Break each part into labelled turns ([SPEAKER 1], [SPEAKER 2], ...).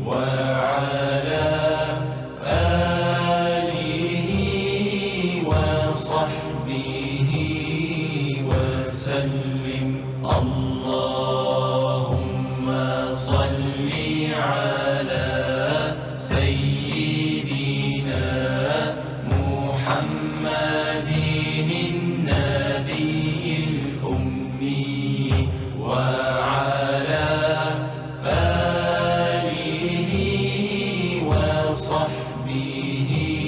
[SPEAKER 1] وعلى آله وصحبه وسلم. اللهم صل على سيدنا محمد النبي الأمي وعلى آله وصحبه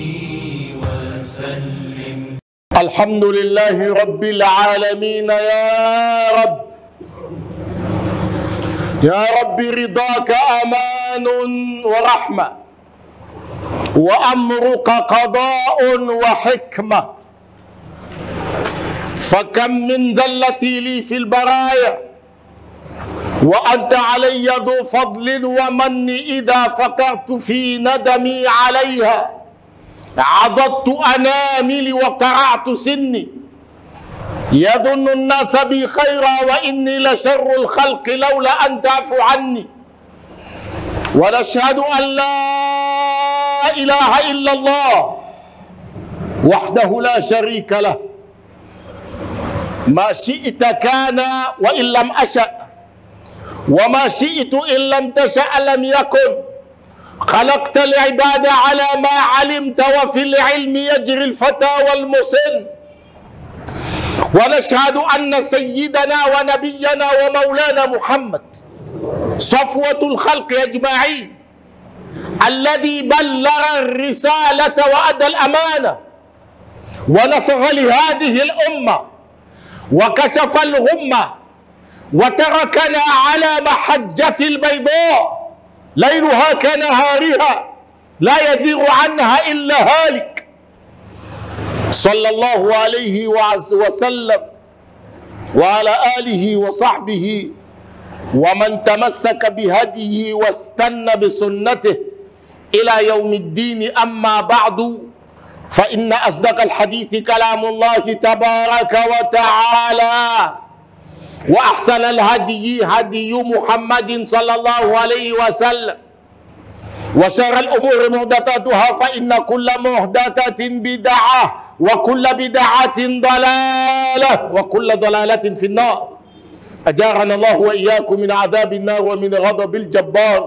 [SPEAKER 1] وسلم.
[SPEAKER 2] الحمد لله رب العالمين. يا رب رضاك أمان ورحمة، وأمرك قضاء وحكمة، فكم من زلتي لي في البرايا وأنت علي ذو فضل ومن، إذا فكرت في ندمي عليها عضدت أناملي وقرعت سني. يظن الناس بي خيرا وإني لشر الخلق لولا أن تعفو عني. ونشهد أن لا إله إلا الله وحده لا شريك له، ما شئت كان وإن لم أشأ، وما شئت إن لم تشأ لم يكن. خلقت العباد على ما علمت، وفي العلم يجري الفتى والمسن. ونشهد أن سيدنا ونبينا ومولانا محمد صفوة الخلق أجمعين، الذي بلغ الرسالة وأدى الأمانة ونصر لهذه الأمة وكشف الغمة، وتركنا على محجة البيضاء ليلها كنهارها لا يزيغ عنها إلا هالك. صلى الله عليه وسلم وعلى آله وصحبه ومن تمسك بهديه واستنى بسنته إلى يوم الدين. أما بعد، فإن أصدق الحديث كلام الله تبارك وتعالى، وأحسن الهدي هدي محمد صلى الله عليه وسلم، وشر الأمور محدثاتها، فإن كل محدثة بدعة، وكل بدعة ضلالة، وكل ضلالة في النار. أجارنا الله وإياكم من عذاب النار ومن غضب الجبار.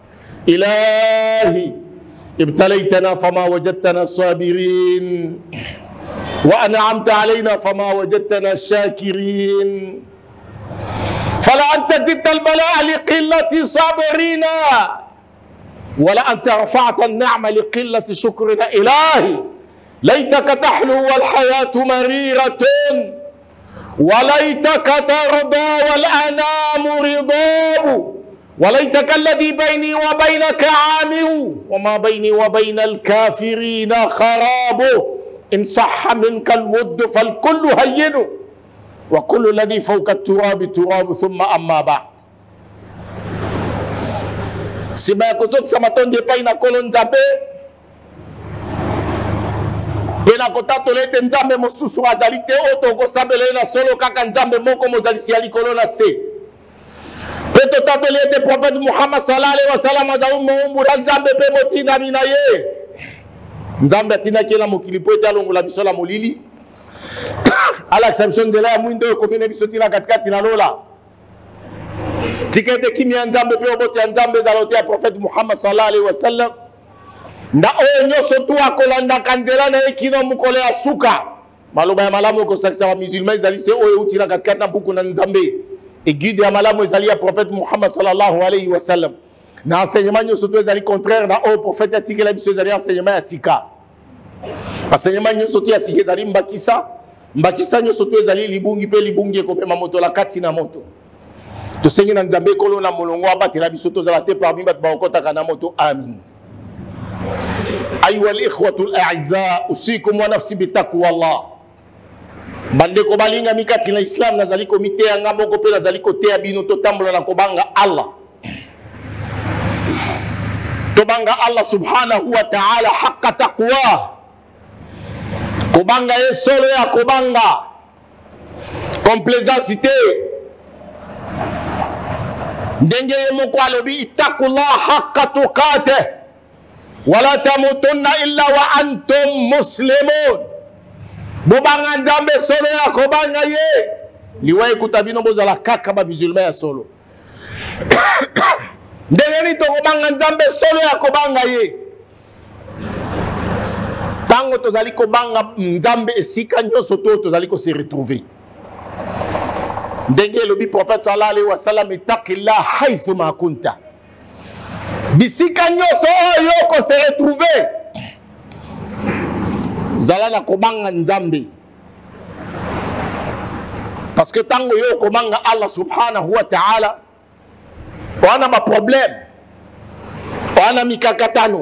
[SPEAKER 2] إلهي ابتليتنا فما وجدتنا صابرين، وأنعمت علينا فما وجدتنا الشاكرين، فلا أنت زدت البلاء لقلة صبرنا، ولا أنت رفعت النعمة لقلة شكرنا. إلهي ليتك تحلو والحياة مريرة، وليتك ترضى والأنام رضاب، وليتك الذي بيني وبينك عامر، وما بيني وبين الكافرين خراب. إن صح منك الود فالكل هين، وكل الذي فوق التراب تراب. ثم أما بعد، sibaya kusuk sama tonde pai na kolon Nzambe pena kotato lete Nzambe mosusu azali te oto kosambela na solo kaka Nzambe moko mozalisi ya likolo na se. Pe totato lete prophète Muhammad sallallahu alaihi wasallam azawu moumbu na Nzambe pe motina mina ye. Nzambe atina kela mokili po ete alongola biso la molili ala exception de la mwindo komene biso tina katikati na lola. Tikete kimya Nzambe pe obote Nzambe zalote ya prophète Muhammad sallallahu alaihi wasallam. Nda oyo nyoso tu akolanda kanzela na ekino mukole ya suka. Maloba ya malamu ko sakisa wa musulman ezali se oyo utila katikati na buku na Nzambe. E guide ya malamu ezali ya prophète Muhammad sallallahu alaihi wasallam. Na enseignement nyoso tu ezali contraire na oyo prophète atikela biso ezali enseignement ya sika. Enseignement nyoso tu ya sika ezali mbakisa. Mbakisa nyoso tu ezali libungi pe libungi ekopema moto la kati na moto. To sengi na Nzambe kolo na molongo abatela biso tozala te parmi bato bakotaka na moto. Amin. أيها الإخوة الأعزاء أوصيكم ونفسي بتقوى الله. Bandeko balinga mikati na Islam nazaliko mitea ngamoko pe nazaliko tea bino to tambola na kobanga Allah. Tobanga Allah subhanahu wa ta'ala haqqa taqwa. Kobanga ye solo ya kobanga. Complaisance. ndenge ye moko alobi ittaqullaha haqqa tuqatih wala tamutunna illa wa antum muslimun. Bobanga nzambe solo ya kobanga ye liwa ekuta bino bozala kaka ba musulman ya solo. Ndenge ni tokobanga nzambe solo ya kobanga ye tango tozali kobanga nzambe esika nyonso to tozali ko se retrouver. Ndenge lobi prophète sallallahu alayhi wa sallam ittaqillah haythu ma kunta. Bisika nyonso oyo ko se retrouver. Zala na kobanga nzambe. Parce que tango yo kobanga Allah subhanahu wa ta'ala wana ba problème. Wana mikakatano.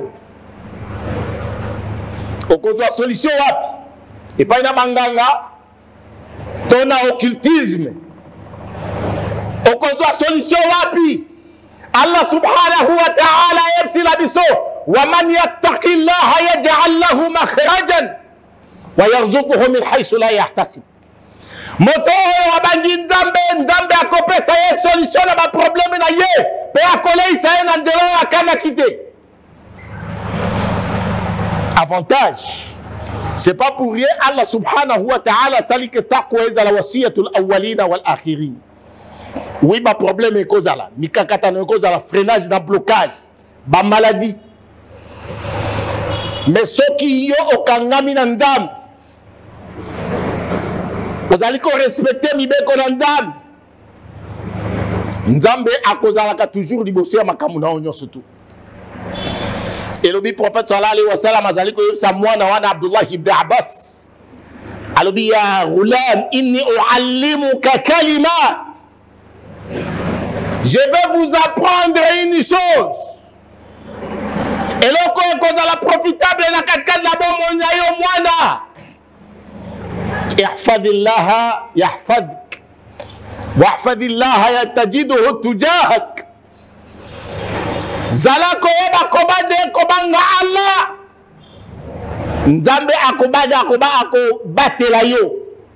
[SPEAKER 2] Okozwa solution wapi? Et pas na manganga tona occultisme. Okozwa solution wapi? Allah subhanahu wa ta'ala yebsila biso wa man yattaqillaha yaj'al lahu makhrajan wa yarzuquhu min haythu la yahtasib. Moto oyo abangi nzambe nzambe akopesa ye solution na ba problème na ye pe akoleisa ye na nzela akana kite. Avantage. C'est pas pour rien Allah subhanahu wa ta'ala sali que taqwa ezala wasiyatul awwalina wal akhirin. Oui, ba problème est kozala, mikakata no kozala, freinage na blocage, ba maladie. Mais ceux qui yo okangami na nzambe, ozali ko respecter mibeko na nzambe. Nzambe akozala ka toujours liboso ya makamu na onyo surtout. Et le prophète sallallahu alayhi wa sallam azali ko yebsa mwana wana Abdullah ibn Abbas. Alobi ya ghulam inni uallimuka kalimat. Je vais vous apprendre une chose. Et loko ekozala profitable na katikati na bomo na yo mwana. Ihfadhillaha yahfadhik. Wahfadhillaha yatajiduhu tujahak. Zalako yeba kobade kobanga Allah. Nzambe akobade akobatela yo.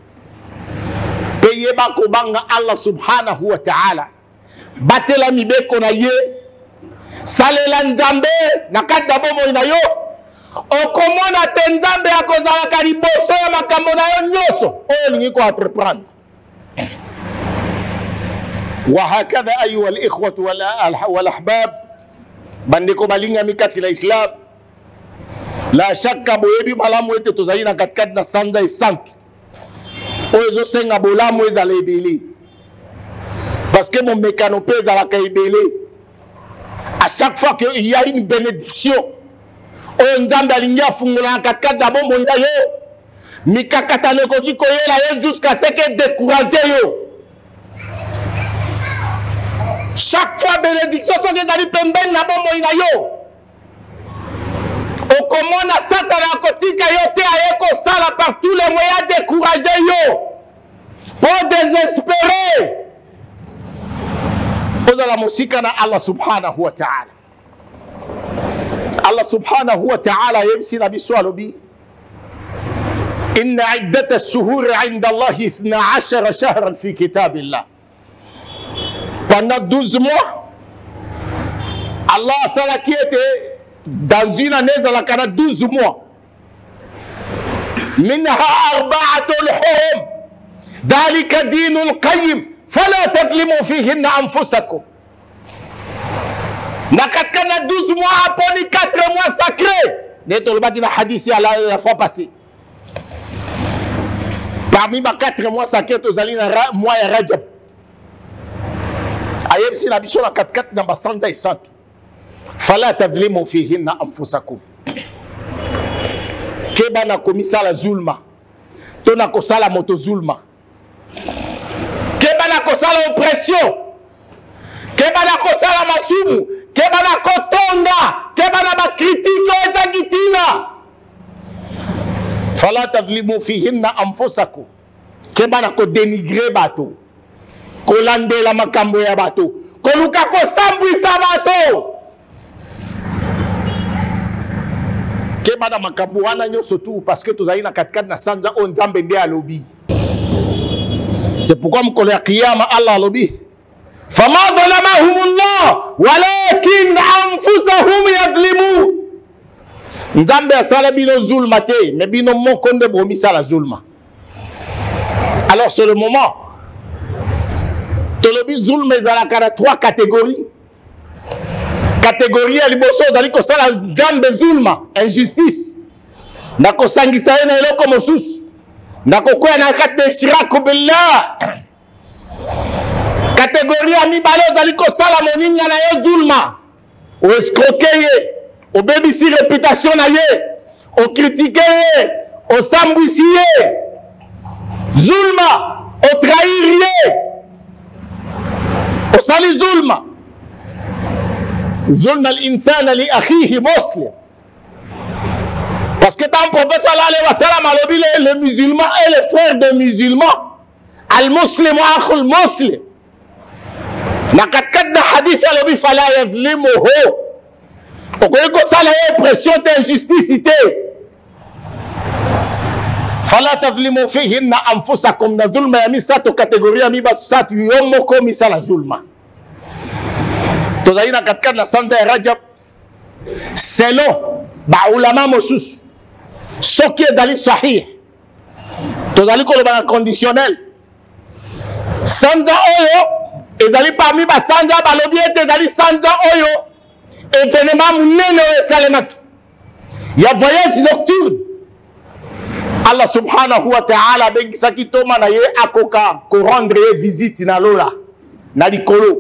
[SPEAKER 2] Pe yeba kobanga Allah subhanahu wa ta'ala. Batela mibeko na ye. Salela nzambe nakati bomo na yo. Okomona te nzambe akozala kariboso ya makambo na yo nyoso. Oyo lingi ko entreprendre. وهكذا أيها الإخوة والأحباب bandeko balinga mikati la Islam la shaka boyebi malamu ete tozali na katikati na sanza esante ozo senga bolamu ezala ebele parce que mon mécano pe ezalaka ebele à chaque fois qu'il y a une bénédiction oyo nzambe alingi afungola na katikati na bomoi na yo mikakatano ekoki koyela yo jusqu'à ce que décourager yo. Chaque fois bénédiction soki ezali pembeni na bomoi na yo okomona satana akotika yo te aye kosala par tous les moyens décourager yo pour désespérer ozala mosika na Allah subhanahu wa ta'ala. Allah subhanahu wa ta'ala yebsi na biso alobi inna iddata ash-shuhuri 'inda Allah 12 shahran fi kitabillah. Pendant 12 mois, Allah a qui était dans une année, il a 12 mois. Minha arba'atul hurum. Dalika dinul qayyim. Fala tadlimu fihinna anfusakum. Nakatkana 12 mois après 4 mois sacrés. Neto le bâti na hadith la fois passée. Parmi les 4 mois sacrés, tu as un mois de Rajab. Ayeb si la bicho na 4 na basanza isante. Fala tadlimu fihinna anfusakum. Keba na komisa la zulma. To na kosala moto zulma. Keba na kosala oppression. Keba na kosala masumu. Keba na kotonga. Keba na bakritiko ezagitina. Fala tadlimu fihinna anfusakum. Keba na ko dénigrer bato. Kolandela makambo ya bato. Koluka kosambwisa bato. Keba na makambo wana nyoso tu parce que tozali na katikati na sanza o nzambe nde alobi. C'est pourquoi mkolo ya kiyama Allah alobi fama zalamahumullah walakin anfusahum yadhlimun. Nzambe asala bino zulma te, mais bino moko nde bomisala zulma. Alors c'est le moment. Tolobi zulma ezalaka na 3 catégories. Catégorie ya liboso ozali kosala nzambe zulma, injustice. Nakosangisa ye na eloko mosusu. Nakokwea na kati de shiraku billah. Catégorie ya mibale ozali kosala moninga na ye zulma. Oescroquer ye, obebisi réputation na ye, ocritiquer ye, osambwisi ye. Zulma, otrahir ye. Osali zulma. Zulma al-insana li akhihi muslim. Parce que dans le prophète sallallahu alayhi wa sallam, les musulmans et les frères des musulmans, al-muslim wa akhul muslim. Na katkat na hadith alobi fala yadlimuhu. Okoye ko sala ye pression d'injustice. Fala tadlimu fihinna anfusakum. Na zulma ya misato kategoria miba satu yomoko misala zulma. Tozali na katkat na sanza ya Rajab. Selon ba ulama mosusu. Soki ezali sahih. Tozali koloba na conditionnel. Sanza oyo ezali parmi ba sanza balobi ete ezali sanza oyo événement munene oyo esalemaki ya voyage nocturne. Allah subhanahu wa ta'ala abengisaki toma na ye akoka korendre ye visite na lola na likolo.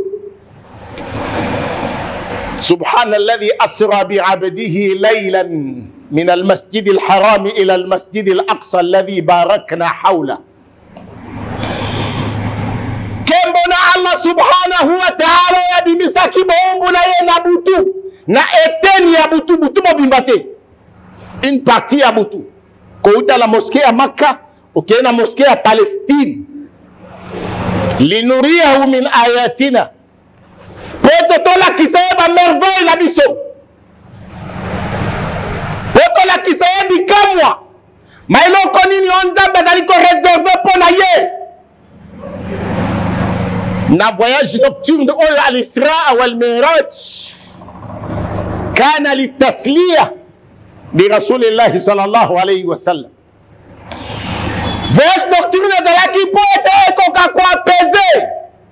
[SPEAKER 2] Subhana alladhi asra bi abdihi laylan min al-masjid al-haram ila al-masjid al-aqsa alladhi barakna hawla. Kembona Allah subhanahu wa ta'ala ya bimisaki boumbu na ye na butu na eteni ya butu butu mobimbate une partie ya butu kouta la mosquée à Makkah ok na mosquée à Palestine linuriyahu min ayatina poto tola kisaye ba merveille la biso poto la kisaye bikamwa mailoko nini onzamba daliko réservé pour na ye. Na voyage nocturne oyo al-Isra wal Miraj kana litasliya li Rasulillah sallallahu alayhi wa sallam. Voyage nocturne ezalaki po ete ekoka ko apaiser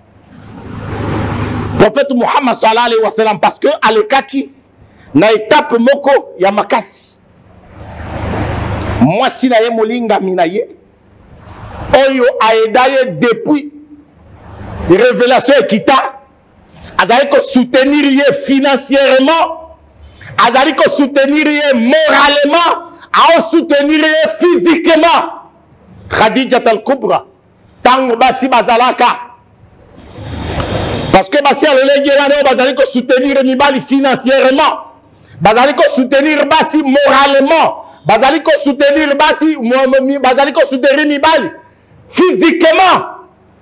[SPEAKER 2] prophète Muhammad sallallahu alayhi wa sallam parce que alekaki na étape moko ya makasi. Mwasi na ye molinga mina ye oyo aeda ye depuis révélation ekita azali ko soutenir ye financièrement, azali ko soutenir ye moralement, a soutenir ye physiquement. Khadija al-Kubra tango basi bazalaka parce que basi alolenge wana bazali ko soutenir mibali financièrement, bazali ko soutenir basi moralement, bazali ko soutenir basi bazali ko soutenir mibali physiquement.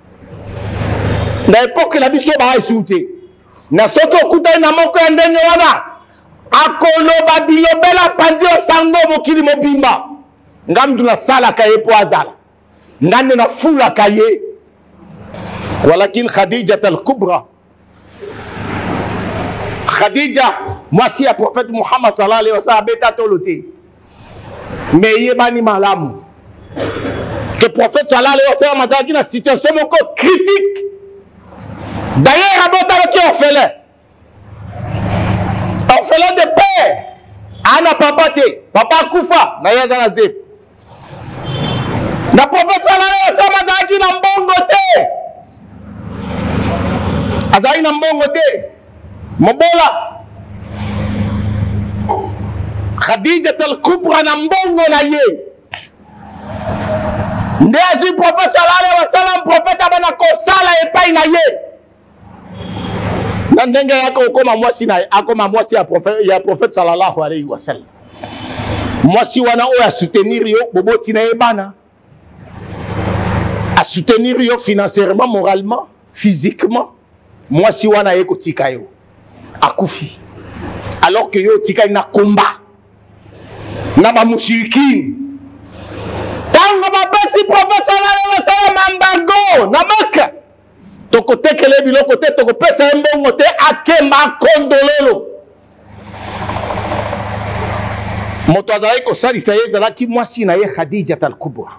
[SPEAKER 2] Na époque la biso ba esouté na soki okuta na moko ya ndenge wana akoloba bilobela pandi osango mokili mobimba ngamdu na sala kaye po azala ngande na fula kaye. Walakin Khadija al-Kubra, Khadija mwasi ya prophète Muhammad sallallahu alayhi wa sallam beta tolote mais yebani malamu que prophète sallallahu alayhi wa sallam ataki na situation moko critique. D'ailleurs, Abotalo qui est orphelin. Orphelin de père. Ana papa te. Papa Koufa. Na yazana zep. Na prophète sallallahu alayhi wa sallam azaki na mbongo te. Azaki na mbongo te. Mobola. Khadija al-Kubra na mbongo na ye. Nde azi prophète sallallahu alayhi wa sallam prophète abana kosala epai na ye. Ndenge yako ukoma mwasi na akoma mwasi ya prophète sallallahu alayhi wa sallam. Mwasi wana o ya soutenir yo boboti na ebana. A soutenir yo financièrement, moralement, physiquement. Mwasi wana yeko tika yo. Akufi. Alors que yo tika na combat. Na ba mushrikin. Tango ba basi prophète sallallahu alayhi wa sallam embargo na Makka. tokotekele biloko te tokopesa mbongo te akemba kondolelo moto azalaki kosalisa ye ezalaki mwasi na ye Khadija al-Kubra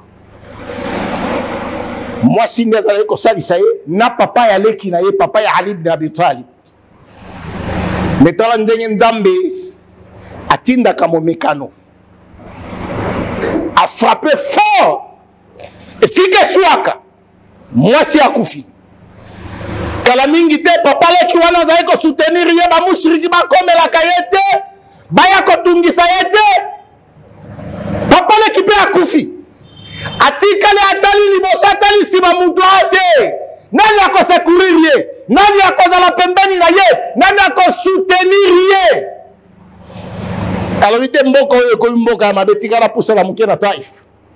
[SPEAKER 2] mwasi nde azalaki kosalisa ye na papa ya leki na ye papa ya Ali ibn Abi Talib metala ndenge Nzambe atindaka momekano a frappé fort esika swaka mwasi akufi kala mingi te papa leki wana azalaki kosoutenir ye bamushriki bakomelaka ye te baya kotungisa ye te papa leki mpe akufi atikali atali liboso atali nsima mutu te nani akosekurir ye nani akozala pembeni na ye nani akosoutenir ye alobi te mboka oyo ekomi mboka ya mabe tikala pusala moke na Taif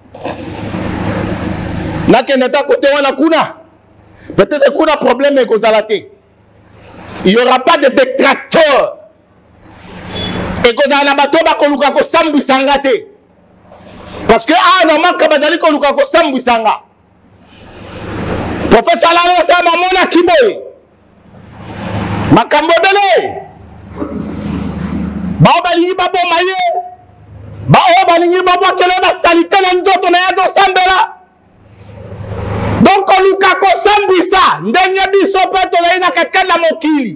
[SPEAKER 2] nakende ta kote wana kuna peut-être kuna problème ekozala te il y aura pas de détracteur ekozala na bato bakoluka kosambwisanga te parce que namaka bazali koluka kosambwisanga prophète sallallahu alayhi wa sallam amonaki boye makambo ebele bao balingi baboma ye bao balingi babwakele basalite na nzoto na ye azosambela donc oluka kosambwisa ndenge biso mpe tozali na katikati na mokili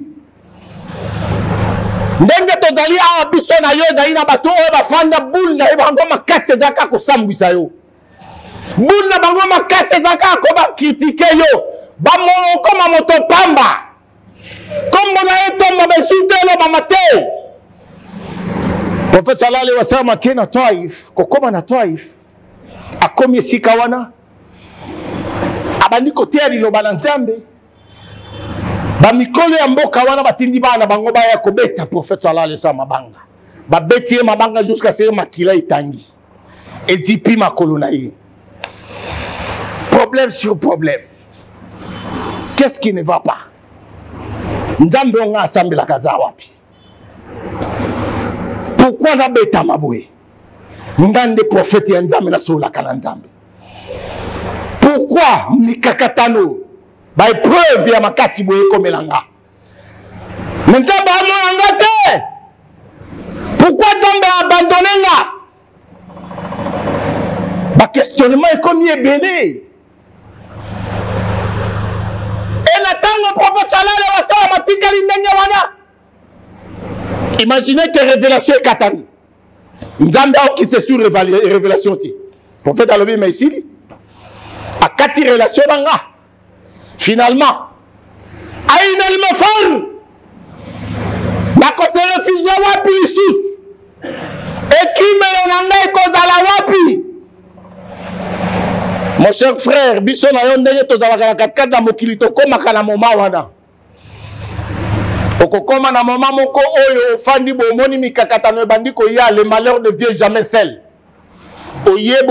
[SPEAKER 2] ndenge tozali awa biso na yo ezali na bato oyo bafanda bule na ye bango makasi eza kaka kosambwisa yo bule na bango makasi eza kaka kobakritike yo bamokoma moto pamba kombo na ye tomba besu te elobama te prophète sallallahu alayhi wa sallam ake na Taif kokoma na Taif akomi esika wana abandi koteya liloba na Nzambe bamikolo ya mboka wana batindi bana bango baya kobeta prophète sallallahu alayhi wa sallam mabanga babeti ye mabanga jusqu'à ce que makila etangi edipi makolo na ye problème sur problème qu'est-ce qui ne va pas Nzambe onga asambelaka za wapi pourquoi nabeta maboye ngande prophète ya Nzambe na solaka na Nzambe pourquoi mikakatano ba preuve ya makasi boye komelanga Nzambe amonanga te pourquoi Nzambe abandonné nga ba questionnement ekomi ebele et natango prophète sallallahu alayhi wa sallam atikali ndenge wana imaginez que révélation est katani Nzambe qui c'est sur révélation ti prophète alobi mais ici a kati relation banga finalement aina al-mafar bako se réfugié wapi lisusu ekimelo na ngai kozala wapi mon cher frère biso na yo ndenge tozalaka na katikati na mokili tokomaka na moma wana okokoma na mama moko oyo ofandi bomoni mikakatano ebandi koya le malheur ne vient jamais seul oyebo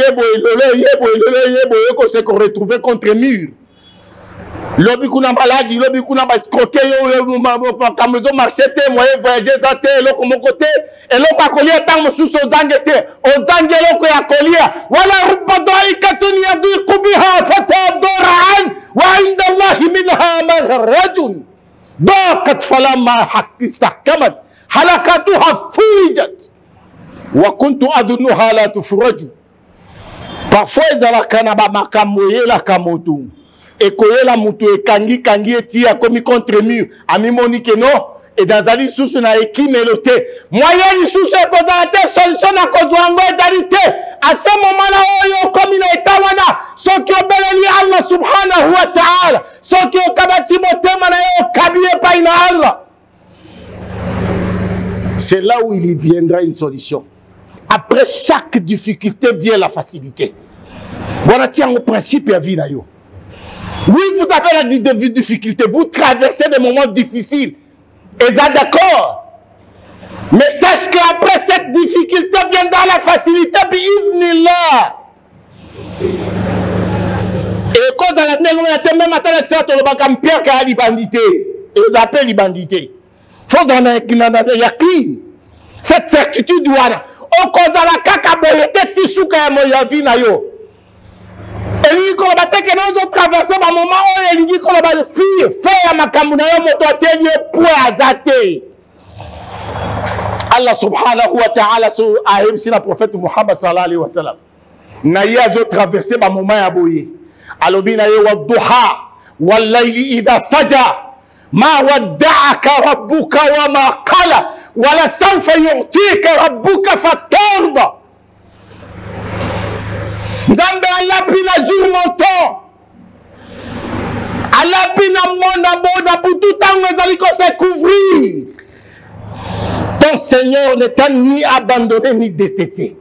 [SPEAKER 2] eko se ko retrouver contre mur lobi kuna maladie lobi kuna ba escroquer yo kamezo marché te moyen voyager za te eloko moko te eloko akolia tango mosusu ozange te ozange eloko ya kolia wala rubba daikatun yadiqu biha fatafdura an wa inda allahi minha maghrajun ضاقت فلما استحكمت حلقتها فوجت وكنت أظنها لا تفرج parfois ezalaka na bamakambo eyelaka moto ekoyela moto ekangi etia komi contre mur amimoni ke no edazali lisusu na ekimelo te moyen lisusu ekozala te solution na kozwa yango ezali te ase moma na oyo okomi na eta wana soki obeleli Allah subhanahu wa ta'ala soki okabati motema na yo okabi epai na Allah c'est là où il viendra une solution après chaque difficulté vient la facilité voilà tiens au principe ya vie na yo oui vous avez la difficulté vous traversez des moments difficiles et ça d'accord mais sache qu'après cette difficulté viendra la facilité bi'idhnillah et cause à la tenue même attendre que ça te le baka mpierre ka libandité et vous appelez libandité faut en yakine cette certitude wana o cause à la kaka boyete tisuka ya moyavi na yo elingi koloba te ke nozo traverse ba moment oyo elingi koloba le fille faire makambo na yo moto atieli point azate. Allah subhanahu wa ta'ala so ayebisi na prophète Muhammad sallallahu alayhi wa sallam na ye azo traverse ba moment ya boye alobi na ye wa duha wal layli idha saja ma wadda'aka rabbuka wa ma qala wala sawfa yu'tika rabbuka fatarda. Nzambe alapi na jour montant alapi na monde boda butu tango ezali ko se couvrir. Ton Seigneur ne t'a ni abandonné ni détesté.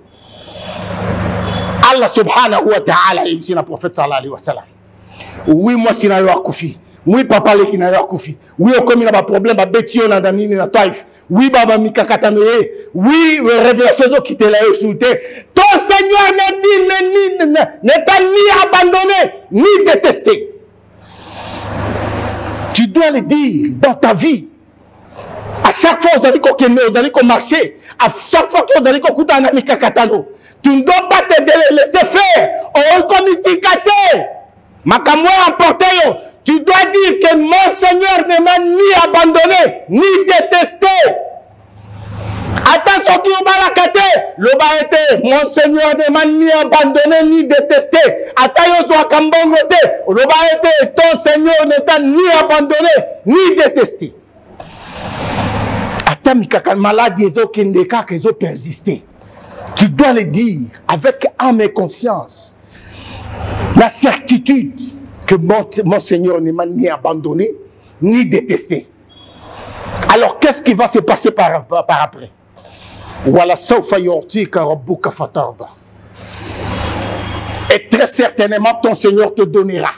[SPEAKER 2] Allah subhanahu wa ta'ala ibsi na prophète sallallahu alayhi wa sallam. Oui, moi si na yo akufi. Oui, papa le ki na yo akufi. Oui, okomi na ba problème ba betio na danini na taif. Oui, baba mikakatano ye. Oui, révélation zo ki te la yo souté. Ton Seigneur ne t'a ni abandonné ni détesté. Tu dois le dire dans ta vie. À chaque fois, vous allez marcher. À chaque fois que vous allez écouter un ami kakatano, tu ne dois pas te laisser faire. On communique. Makamwa emporté. Tu dois dire que mon Seigneur ne m'a ni abandonné, ni détesté. Attention qui au balakate, le baete, mon Seigneur ne m'a ni abandonné, ni détesté. Attention soit kambongote, le baete, ton Seigneur ne t'a ni abandonné, ni détesté. Maladie qui ont persisté. Tu dois le dire avec âme et conscience. La certitude que mon Seigneur ne m'a ni abandonné, ni détesté. Alors qu'est-ce qui va se passer par après? Et très certainement ton Seigneur te donnera.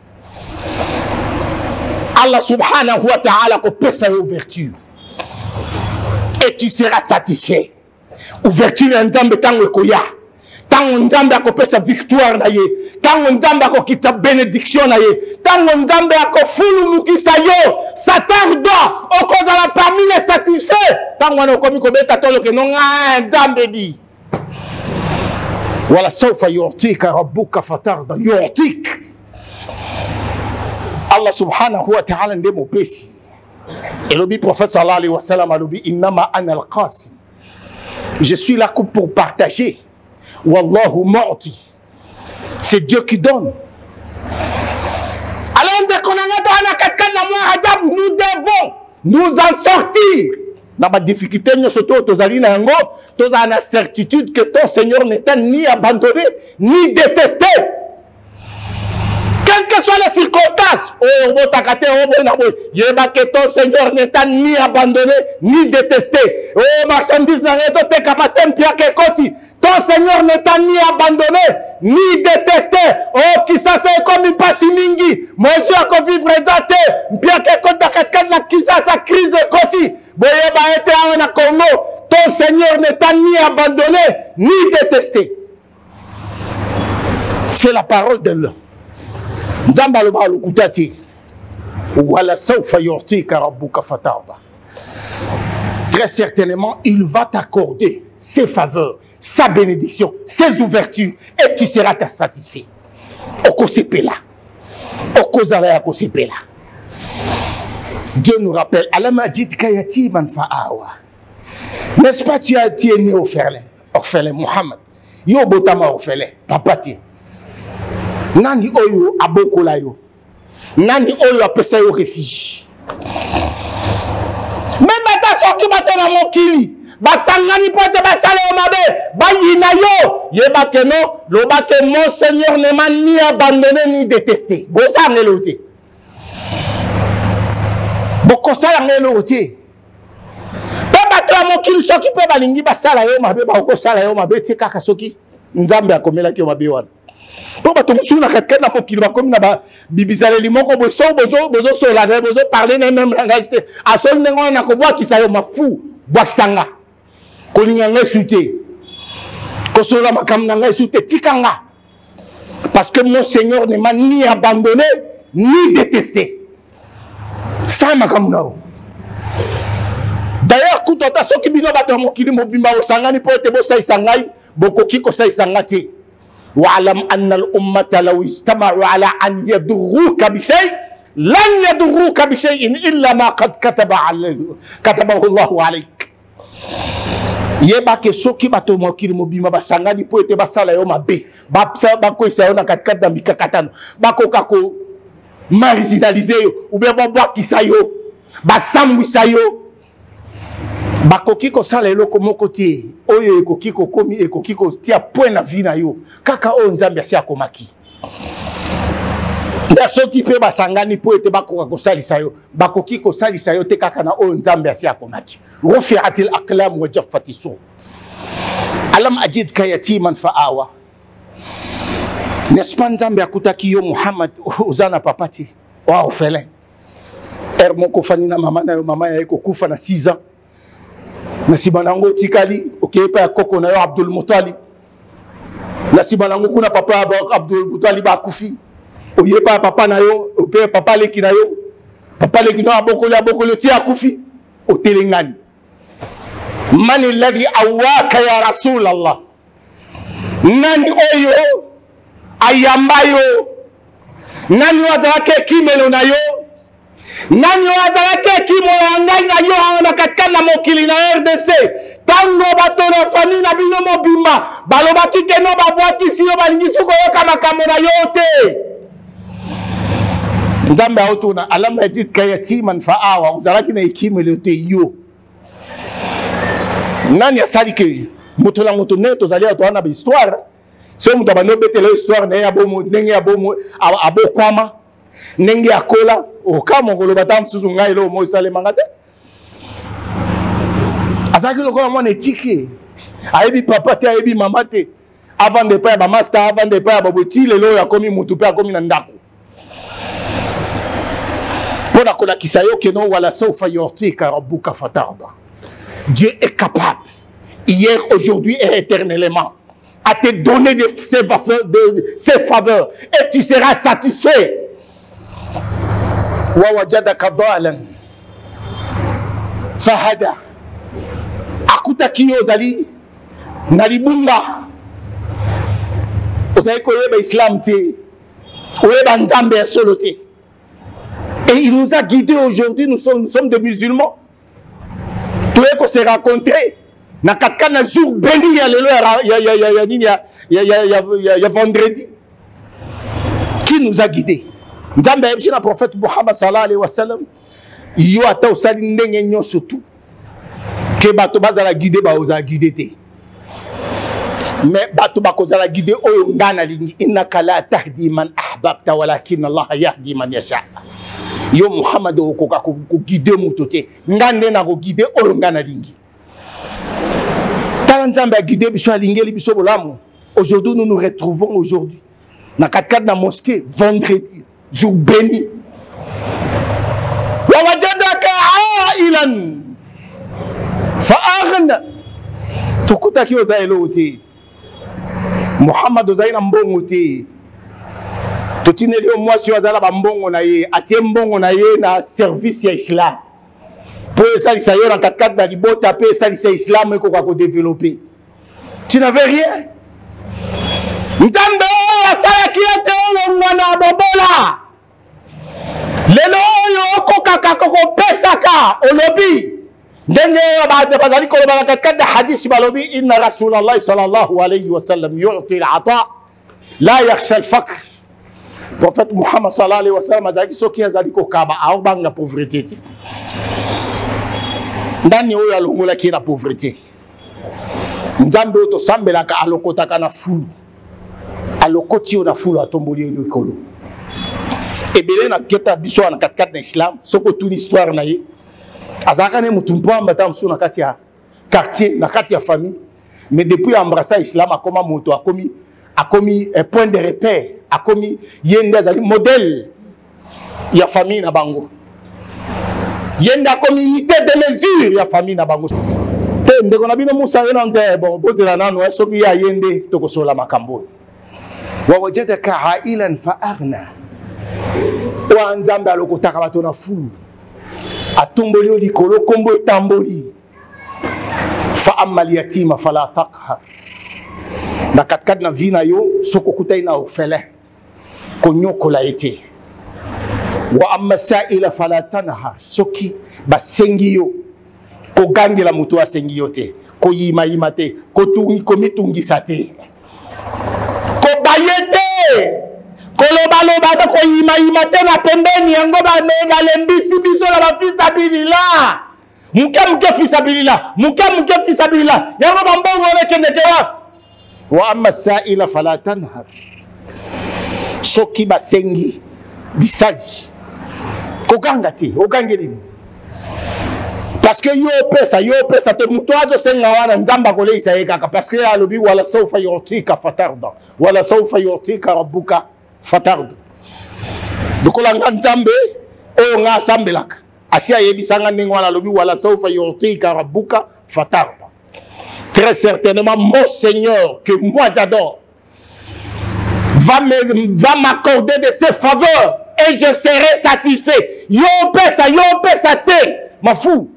[SPEAKER 2] Allah subhanahu wa ta'ala ko pesa ouverture. Et tu seras satisfait. Ouverture en Nzambe tango ekoya. Tango Nzambe akopesa victoire na ye. Tango Nzambe akokita bénédiction na ye. Tango Nzambe akofulu mukisa yo. Satarda okozala parmi les satisfaits. Tango wana okomi kobeta tolo ke nonga Nzambe di. Wala sawfa yu'tika rabbuka fatarda yu'tik. Allah subhanahu wa ta'ala ndemo pesi. Et le prophète sallallahu alayhi wa sallam a dit innama ana al-qasim. Je suis là pour partager. Wallahu mu'ti. C'est Dieu qui donne. Alors dès qu'on a nous devons nous en sortir. Dans ma difficulté, nous sommes tous à la certitude que ton Seigneur n'est ni abandonné ni détesté. Quelles que soient les circonstances, que ton Seigneur n'est ni abandonné ni détesté. Ton Seigneur n'est ni abandonné ni détesté. Oh, qui ça c'est comme il passe mingi. Moi je suis vivre réalité. Bien que quand qui ça sa crise koti. Ton Seigneur n'est ni abandonné ni détesté. C'est la parole de l'homme. Très certainement, il va t'accorder ses faveurs, sa bénédiction, ses ouvertures, et tu seras satisfait. Dieu nous rappelle, n'est-ce pas, tu es né orphelin, Mohammed, yo botama orphelin, papa ti. Nani oyo abokola yo. Nani oyo apesa yo refuge. Même ata soki batela mokili. Basangani pote basale o mabe. Bayina yo. Yeba ke non. Loba ke mon Seigneur ne m'a ni abandonné ni détesté. Bosa ngelote. Bokosala ngelote. Pe batela mokili soki pe balingi basala yo mabe. Bakosala yo mabe. Te kaka soki. Nzambe akomela ki yo mabe wana. Pour que tu me dises que tu vas comme là-bas, bibizale limon, bozo sola, bozo parler même langage. À son niveau, on a que bois qui s'aille ma fou, bois qui s'anga. Kolinga souté, kosola makamnanga souté, tikanga. Parce que mon Seigneur ne m'a ni abandonné ni détesté. Ça makamnao. D'ailleurs, quand on a ce qui bino batamo qui mobimba au sangani pour être beau ça sangai, beaucoup qui ko ça sangati. واعلم أن الأمة لو اجتمعوا على أن يضروك بشيء لن يضروك بشيء إلا ما قد كتبه الله عليك. Yeba ke soki bato mokili mobima basangani po ete basala yo mabe bako isa na katikati na mikakatano bakoka ko marginaliser yo ou bien babwakisa yo basambwisa yo bakoki kosala eloko moko te oyo ekoki kokomi ekoki kotia point na vie na yo kaka oyo Nzambe asi akomaki. Nda soki pe basangani po ete bakoka kosalisa yo bakoki kosalisa yo te kaka na oyo Nzambe asi akomaki. Rufi'atil aqlam wa jaffati sur. Alam ajidka yatiman fa'awa. N'est-ce pas Nzambe akutaki yo Muhammad uzana papati wa ofele. Moko fani na mama na yo mama ya kufa na 6 ans. Na sibanango tikali okepa ya koko na yo Abdul Muttalib. Na sibanango kuna papa Abdul Muttalib akufi. Oyepa papa na yo ope papa leki na yo. Papa leki na abokolo ti akufi. Otelengani. Man alladhi awaka ya Rasul Allah. Nani oyo ayambayo. Nani wazake kimelo na yo. Nani wazake kimo ngai na yo na katika na mokili na RDC. Tango bato na famille na bino mobimba. Baloba kike no babwaki siyo balingisu ko kama kamera yote. Nzambe autuna alama yajid kayatiman fa'awa uzalaki na ikimelo te yo. Nani asali ke moto la moto neto zali atwana ba histoire so moto ba no betela histoire na ya bomo ndenge ya bomo abokwama ndenge akola o kama ngolo batam suzu ngai lo mo sale mangate azaki lokolo mo netike ayebi papa te ayebi mama te avant de pa ba master avant de pa ba botile lo ya komi mutu pe akomi na ndako pona kola kisayo keno wala sawfa yu'tika rabbuka fatarda. Dieu est capable, hier, aujourd'hui et éternellement, à te donner ses faveurs et tu seras satisfait. Wawajadaka dalan fahada. Akuta kiyo zali nalibunga. Osaye koyeba islam te, oyeba Nzambe solo te. Et il nous a guidés aujourd'hui, nous sommes des musulmans. Tout est qu'on s'est rencontré. Na katka na jour béni il y a vendredi. Qui nous a guidés? Nzambe yebshi na prophète Muhammad sallallahu alayhi wa sallam. Yo ata osali ndenge nyonso tout. Que bato bazala guidé ba oza guidé te. Mais bato bakozala guidé oyo ngana lingi innaka la tahdi man ahbabta walakin Allah yahdi man yasha. Yo Muhammad okoka ko guider mutote ngande na ko guider oyo ngana lingi ta Nzambe a guider biso alingeli biso bolamu. Aujourd'hui nous nous retrouvons aujourd'hui na katkad na mosquée vendredi jour béni wa wajadaka ailan fa aghna tukuta kiyo za eloti Muhammad zaina mbongo te totineli mwasi wazala bambongo na ye atie mbongo na ye na service ya islam po esalisa yo na katkati na libota pe esalisa islam ekoka ko développer. Tu n'avais rien. Nzambe oyo asalaki ete oyo ngwana bobola lelo oyo okokaka kokopesaka olobi ndenge oyo bazali koloba na katkati na hadisi balobi inna Rasulallah sallallahu alayhi wa sallam yu'ti al-ata la yakhsha al-faqr. Prophète Muhammad sallallahu alayhi wa sallam azali soki azali kokaba aobanga pauvreté ti ndani oyo alongola ki na pauvreté. Nzambe to sambelaka alokotaka na fulu alokoti yo na fulu atomboli yo likolo ebele na keta biso na katkati na islam soko toute histoire na ye azaka ne mutu mpamba ta msu na kati ya quartier na kati ya famille mais depuis embrasser islam akoma moto akomi un point de repère akomi yende azali modèle ya famille na bango yende akomi unité de mesure ya famille na bango te ndeko na bino musa yena nte bon bozela nanu soki ya yende tokosola makambo wa wajadaka ailan fa aghna wa Nzambe alokotaka bato na fulu atomboli yo likolo kombo etamboli fa amma al yatima fala taqhar na katkad na vie na yo
[SPEAKER 3] soko kutaina ofele konyokola ete wa amma sa'ila fala tanha soki basengi yo ko gangela mutu asengi yo te ko yima yima te ko tungi ko mitungisa te ko bayete ko loba ta ko yima yima te na pembeni yango ba nega lembisi biso la bafisa bilila muke fisabilila muke fisabilila yango bambongo lekende tewa wa amma sa'ila fala tanhar soki basengi bisaji kokanga te okangeli parce que yo pesa te mutu azo senga wana nzamba koleisa yekaka parce que alobi wala sawfa yutika fatarda wala sawfa yutika rabbuka fatarda dukolanga nzambe o nga sambelaka asia yebisanga ndenge wana alobi wala sawfa yutika rabbuka fatarda. Très certainement, mon Seigneur, que moi j'adore, va m'accorder de ses faveurs et je serai satisfait. Yo pesa te, ma fou.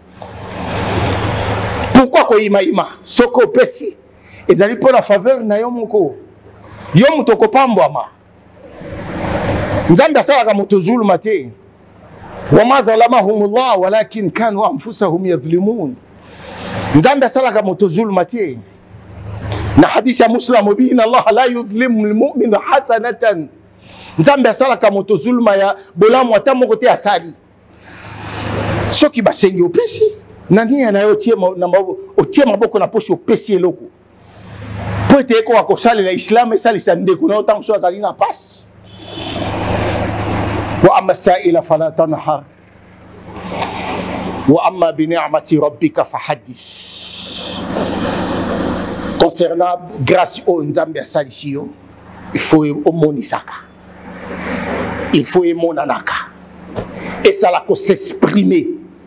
[SPEAKER 3] Pourquoi ko ima soko pesi ezali pour la faveur na yo moko yo mutoko pambwama nzambe asalaka moto zuluma te wa ma zalamahumullah walakin kanu anfusahum yadhlimun. Nzambe asalaka moto zuluma te na hadisi ya Muslim bi inna Allah la yudlimu almu'mina hasanatan. Nzambe asalaka moto zuluma ya bolamu ata moko te asali soki basengi opesi nani na yo tie maboko na poche opesi eloko po ete ko akosali na islam esalisa ndeko na otango so azali na passe. Wa amma sa'ila fala tanhar wa amma bi ni'mati rabbika fahaddis. Concernant grâce au Nzambe asalisi yo, il faut omonisaka, il faut emonanaka et ça la ko s'exprimer.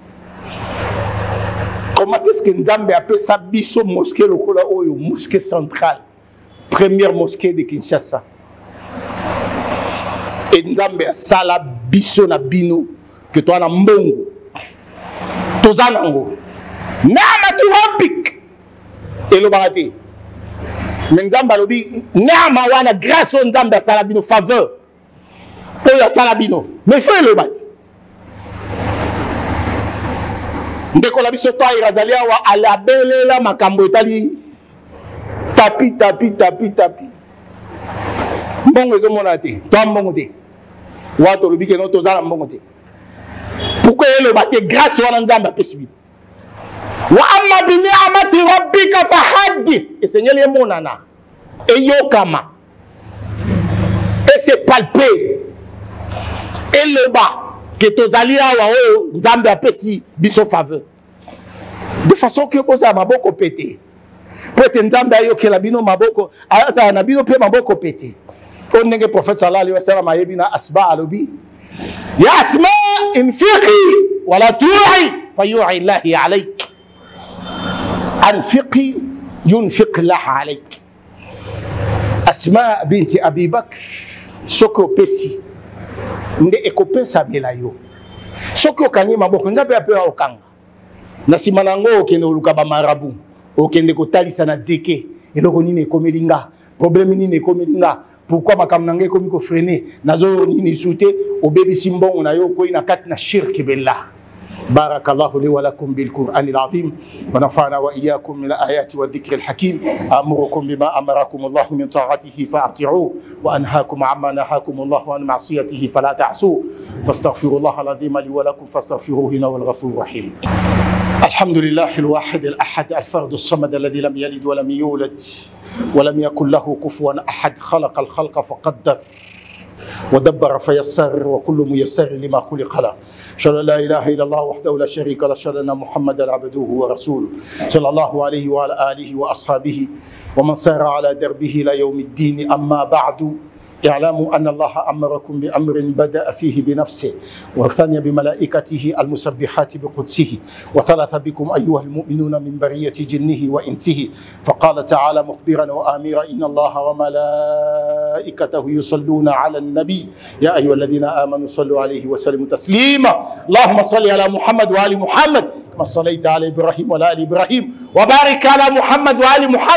[SPEAKER 3] Comment est-ce que Nzambe appelle ça biso mosquée lokola oyo mosquée centrale, première mosquée de Kinshasa. Et Nzambe sala biso na bino que toi na mbongo tozanango namatu rabbik elo barati mais Nzambe alobi nama wana grâce au Nzambe sala bino faveur oyo sala bino mais faut elo bati ndeko la biso to irazalia wa alabelela makambo etali tapi mbongo ezomona te to mbongo te wato lobi ke no tozala mbongo te. Pourquoi elo bati grâce wana Nzambe apesi bino wa amma bi ni'mati rabbika fahaddith et Seigneur ye monana et yokama et c'est palpé et le bas que tozali awa oyo Nzambe apesi biso faveur de façon que boza maboko pété pour te Nzambe ayokela bino maboko asa na bino pe maboko pété on nenge prophète sallallahu alayhi wa sallam ayebina asba alobi ya asma infiqi wala tu'i fayu'i Allahi alayk anfiqi yunfiq Allah alayk. Asma binti Abi Bakr soko pesi nde ekopesa melayo soki okangi maboko Nzambe ape okanga na sima nango okende oluka ba marabu okende kotalisa na zeke eloko nini ekomelinga problème nini ekomelinga pourquoi makambo nange ekomi ko freiner nazo nini sute obebisi mbongo na yo ko ina kati na shirki billah. بارك الله لي ولكم بالقرآن العظيم ونفعنا وإياكم من الآيات والذكر الحكيم. أمركم بما أمركم الله من طاعته فأطيعوه وأنهاكم عما نهاكم الله عن معصيته فلا تعصوه فاستغفروا الله العظيم لي ولكم فاستغفروه إنه الغفور الرحيم. الحمد لله الواحد الأحد الفرد الصمد الذي لم يلد ولم يولد ولم يكن له كفوا أحد خلق الخلق فقدر ودبر فيسر وكل ميسر لما خلق له. أشهد أن لا إله إلا الله وحده لا شريك له أشهد أن محمدا عبده ورسوله صلى الله عليه وعلى آله وأصحابه ومن سار على دربه إلى يوم الدين. أما بعد اعلموا أن الله أمركم بأمر بدأ فيه بنفسه وثنى بملائكته المسبحات بقدسه وثلث بكم أيها المؤمنون من برية جنه وإنسه فقال تعالى مخبرا وآمرا إن الله وملائكته يصلون على النبي يا أيها الذين آمنوا صلوا عليه وسلموا تسليما. اللهم صل على محمد وآل محمد كما صليت على إبراهيم وعلى آل إبراهيم وبارك على محمد وآل محمد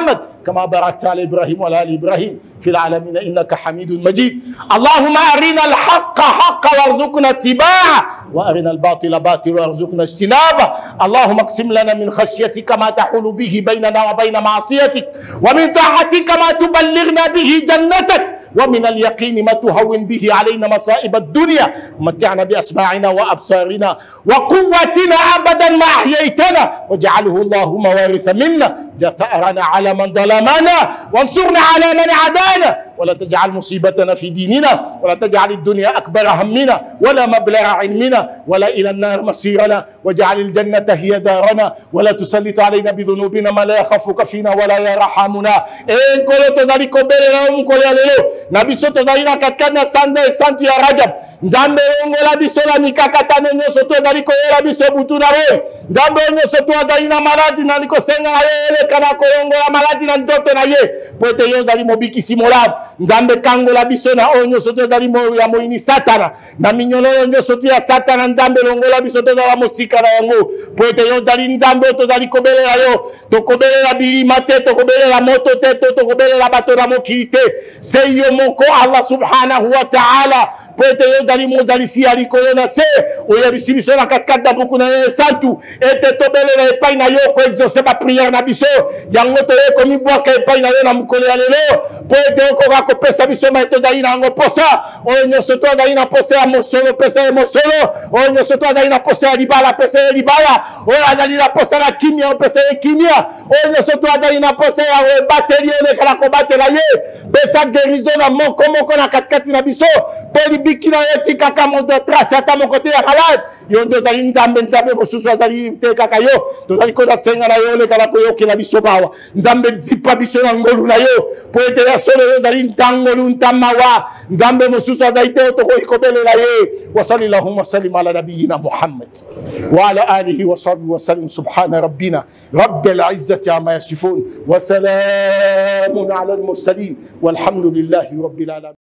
[SPEAKER 3] كما باركت على إبراهيم وعلى آل إبراهيم في العالمين إنك حميد مجيد. اللهم أرنا الحق حقا وارزقنا اتباعه وأرنا الباطل باطلا وارزقنا اجتنابه. اللهم اقسم لنا من خشيتك ما تحول به بيننا وبين معصيتك، ومن طاعتك ما تبلغنا به جنتك، ومن اليقين ما تهون به علينا مصائب الدنيا. ومتعنا بأسماعنا وأبصارنا وقوتنا أبدا ما أحييتنا، واجعله اللهم وارث منا، ثأرنا على من ظلمنا وانصرنا على من عادانا، ولا تجعل مصيبتنا في ديننا، ولا تجعل الدنيا أكبر همنا ولا مبلغ علمنا ولا إلى النار مصيرنا، واجعل الجنة هي دارنا، ولا تسلط علينا بذنوبنا ما لا يخافك فينا ولا يرحمنا. إن كل تزاري كبيرنا ومكولي للو نبي سوتو زارينا كتكنا ساندي سانتي يا رجب نزامبي ونغولا بيسولا نيكاكاتانو نيوسو تزاري كويرا بيسو بوتونا روي نزامبي نيوسو تزارينا مرادي نانيكو سنغا يele kana koyongola maladi na ndoto na ye pote yo zali mobiki simolab nzambe kangola biso na onyo soto zali mo ya moini satana na minyolo onyo soto ya satana nzambe longola biso to zala mosika na yango pote yo zali nzambe to zali kobelela yo to kobelela bilima te to kobelela moto te to kobelela bato na mokite se yo moko Allah subhanahu wa ta'ala pote yo zali mo zali si ali kolona se o ya bisibiso na katkata buku na santu ete to belela epai na yo ko exaucer ba prière na biso yango to ye komi bwaka epai na yo na mukolo ya lelo po ete okoka kopesa biso ma tozali na yango posa oyo nyonso to azali na posa ya mosolo pesa ya mosolo oyo nyonso to azali na posa ya libala pesa ya libala oyo azali na posa na kimia opesa ye kimia oyo nyonso to azali na posa ya bateli olekala kobatela ye pesa guérison na moko na katikati na biso po libiki na yo tikaka moto trace ata moko te ya malade yo nde ozali nzambe mosusu azali te kaka yo tozali koza senga na yo olekala koyokela biso bawa nzambe zipa biso na ngolu na yo po ete ya solo yo ozali ntangolu ntamawa nzambe mosusu azali te otokoki kobelela ye wasali allahumma sallim ala nabiyina muhammad wa ala alihi wa sahbihi wa sallim subhana rabbina rabbil izzati amma yasifun wa salamun ala al mursalin walhamdulillahi rabbil alamin.